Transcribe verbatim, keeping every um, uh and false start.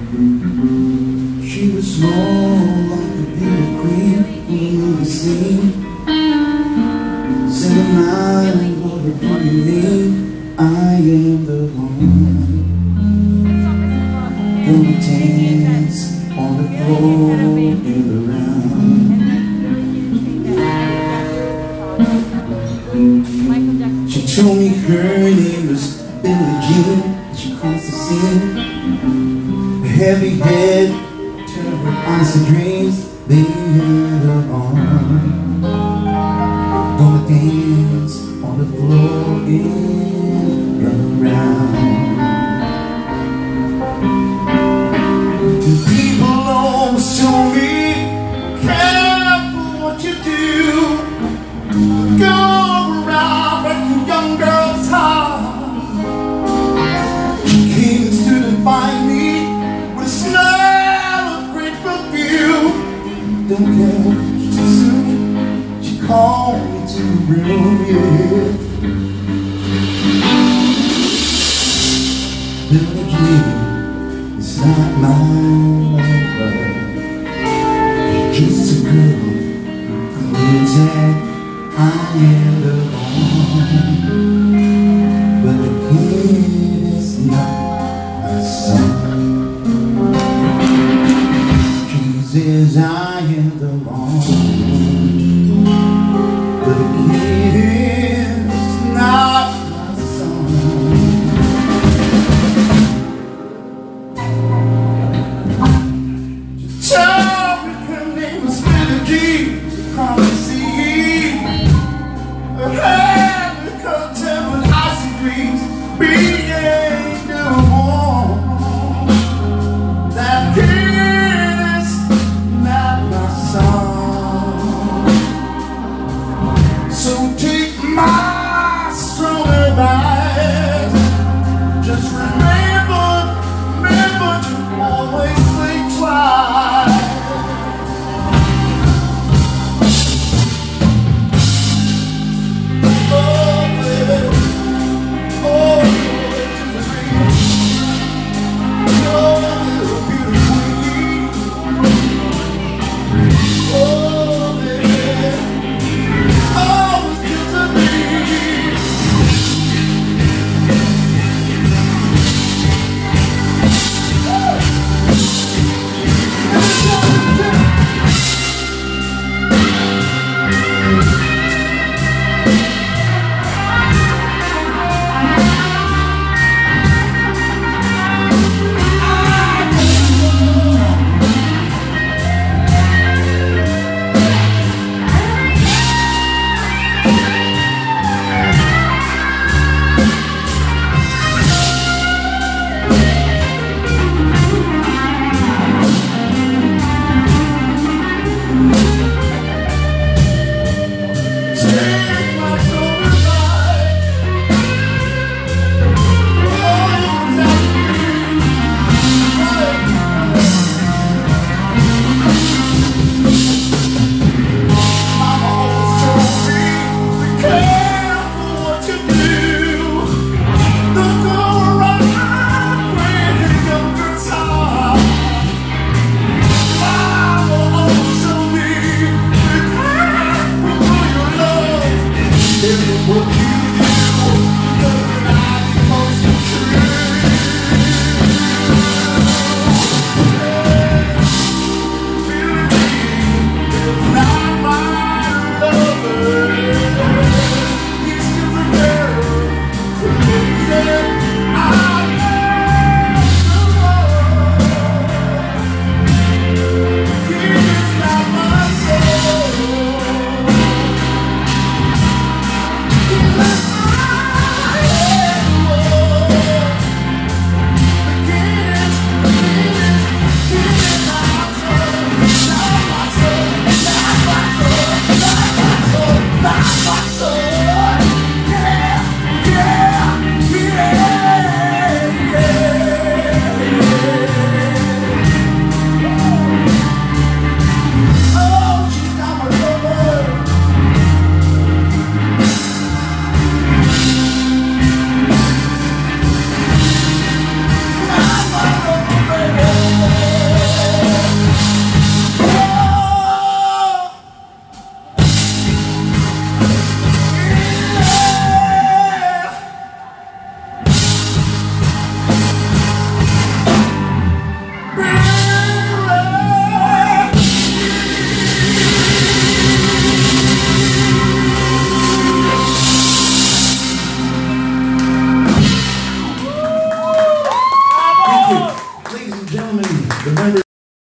She was small like a beauty queen in the movie scene. Seven miles over from me, I am the one. Gonna dance on the floor in the round. She told me her name was Billie Jean. She crossed the scene. A heavy head, terrible eyes and dreams, they had her on. Gonna dance on the floor and run around. And people always tell me, careful what you do. Go around breaking young girls' hearts. She came to define me with a smell of great perfume. Don't care too soon, she called me to the room, yeah. Billie Jean is not my lover. She's just a girl who claims that I am the one, but the kid is not my son. She says I am the one.